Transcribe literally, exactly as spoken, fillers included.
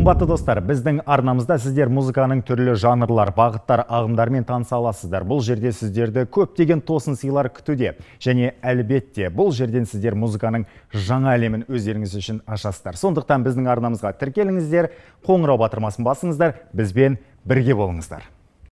Қымбатты достар, біздің арнамызда сіздер музыканың түрлі жанрлар, бағыттар, ағымдармен таныса аласыздар. Бұл жерде сіздерді көптеген тосын сыйлар күтуде. Және әлбетте, бұл жерден сіздер музыканың жаңа әлемін өздеріңіз үшін ашасыздар. Сондықтан біздің арнамызға тіркеліңіздер, қоңырау батырмасын басыңыздар, бізбен бірге болыңыздар.